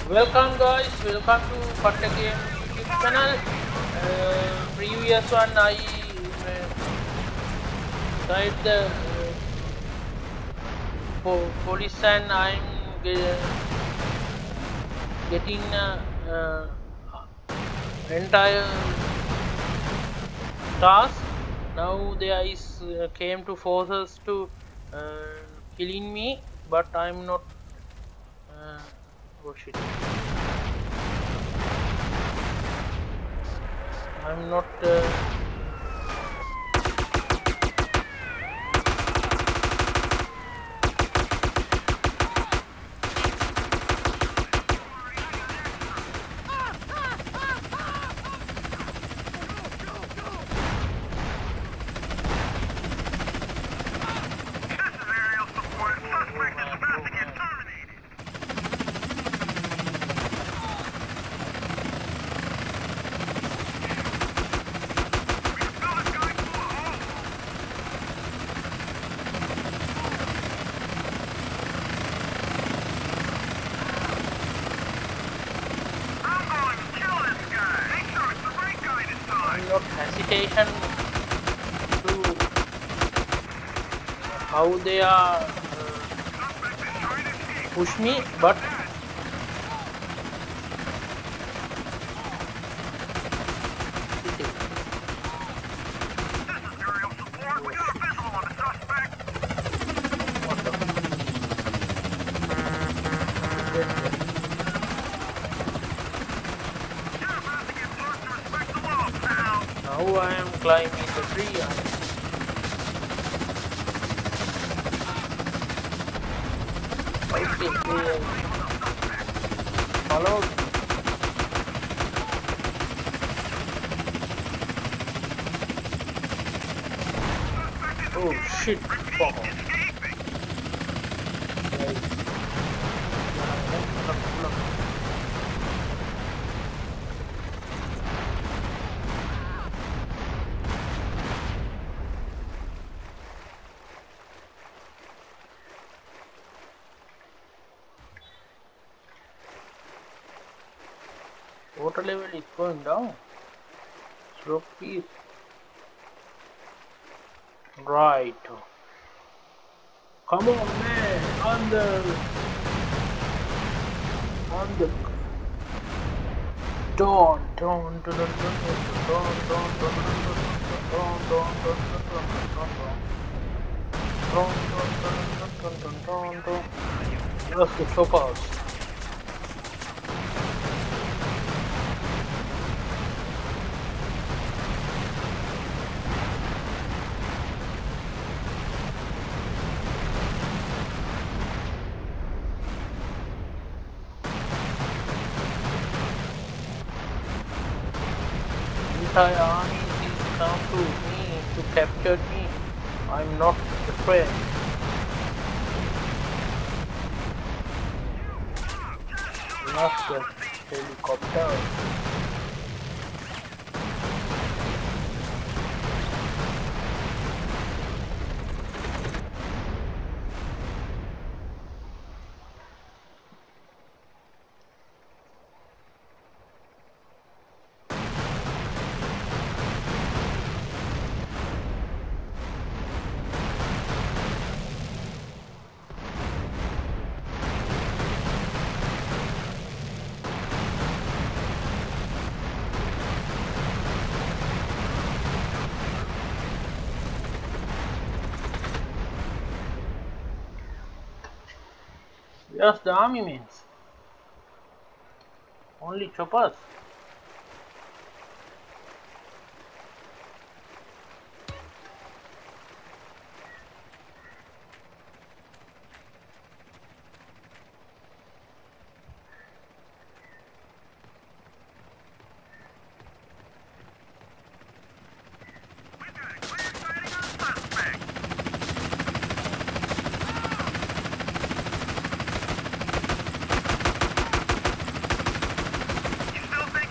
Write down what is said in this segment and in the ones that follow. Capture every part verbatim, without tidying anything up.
Welcome guys, welcome to Patta Game YouTube channel. Uh, previous one I uh, tried the uh, po police and I'm ge getting uh, uh, entire task. Now there is uh, came to forces to uh, killing me, but I'm not. Uh, oh shit! I'm not. Uh, not hesitation to how they are uh, push me, but now I am climbing the tree. Okay, follow. Oh shit! Fuck off. Water level is going down. Slow peace. Right. Come on, man. On the on the dawn, dawn, dawn, dawn, dawn, dawn, dawn, dawn, dawn, dawn, dawn, dawn. Let's go choppers. Entire army is come to me to capture me. I'm not afraid. Not the helicopter. Yes, the army means only choppers. Still think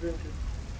drink it.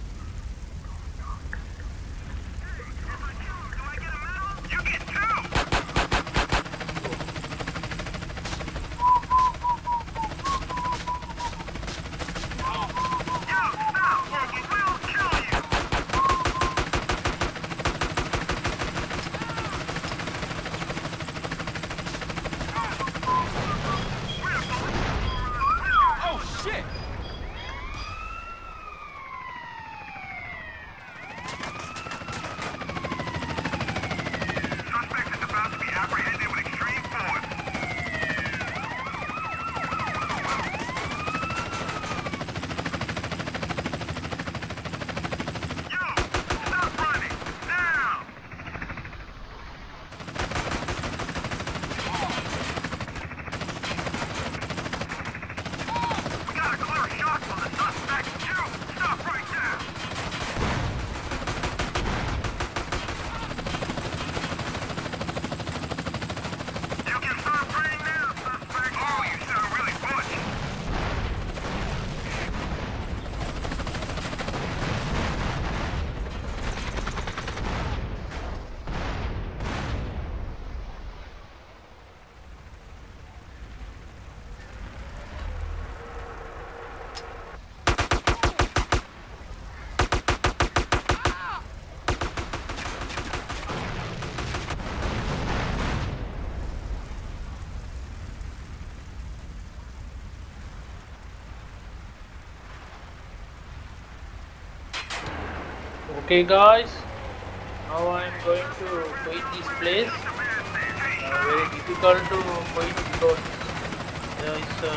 Okay guys, now I am going to quit this place. Uh, very difficult to quit because there is a,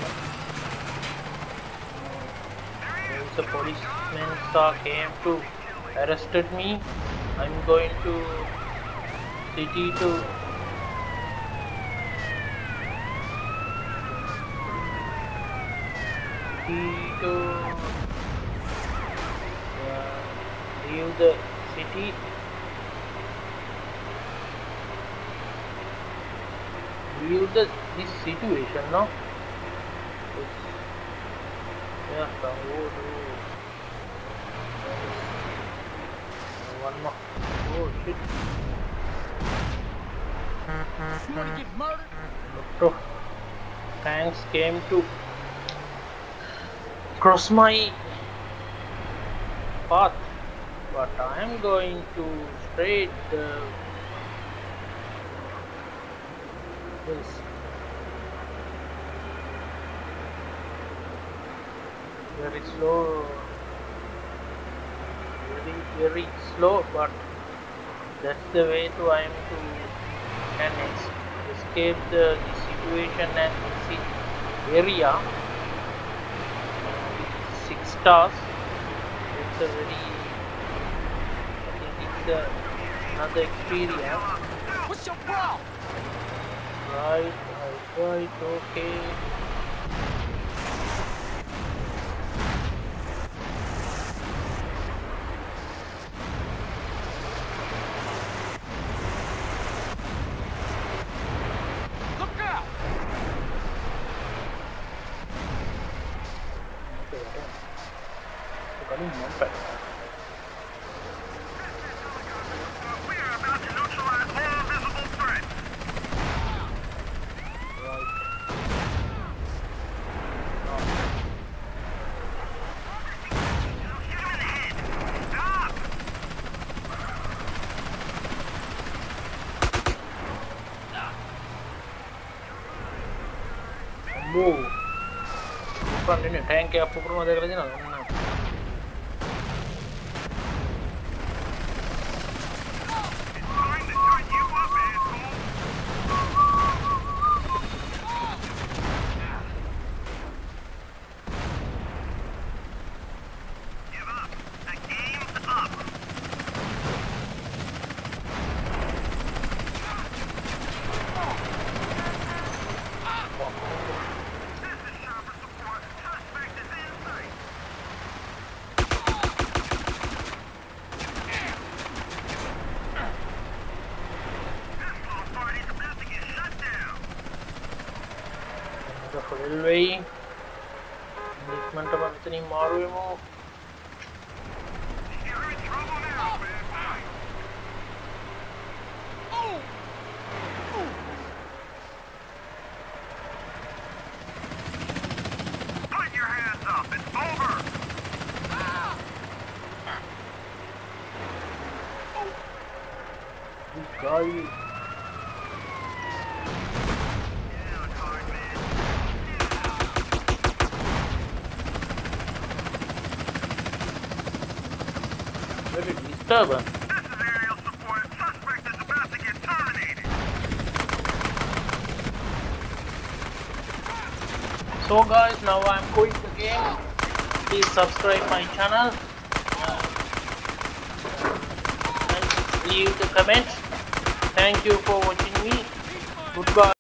there is a policeman sir came to arrested me. I am going to city to city to leave the city. Leave the this situation now. Yeah, so oh, oh. One more. Oh shit. You wanna get murdered? Doctor tanks came to cross my path. But I am going to straight uh, this. Very slow, very very slow, but that's the way to I am to can escape the, the situation and this area. Uh, six stars. It's a very Uh, another experience. What's your problem? Right, right, right, okay. Look out! Okay, Wow. Bukan ini tank kayak apa pernah ada kerja nggak? Railway. Movement of Anthony Maruemo. are you? Very disturbance. This is aerial support. Suspect is about to get terminated. So guys, now I'm quit the game. Please subscribe my channel uh, and leave the comments. Thank you for watching me. Goodbye.